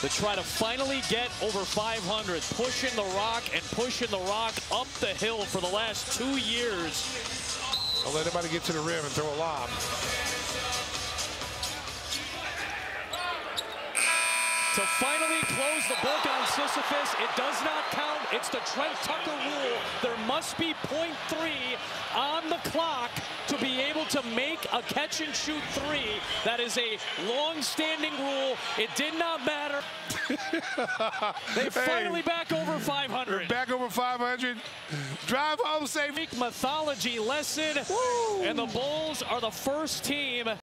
to try to finally get over 500, pushing the rock and pushing the rock up the hill for the last 2 years. Don't let anybody get to the rim and throw a lob. To finally close the book on Sisyphus, it does not count. It's the Trent Tucker rule. There must be .3 on the clock to be able to make a catch-and-shoot three. That is a long-standing rule. It did not matter. They finally back over 500. Back over 500. Drive home safe. Mythology lesson. Woo! And the Bulls are the first team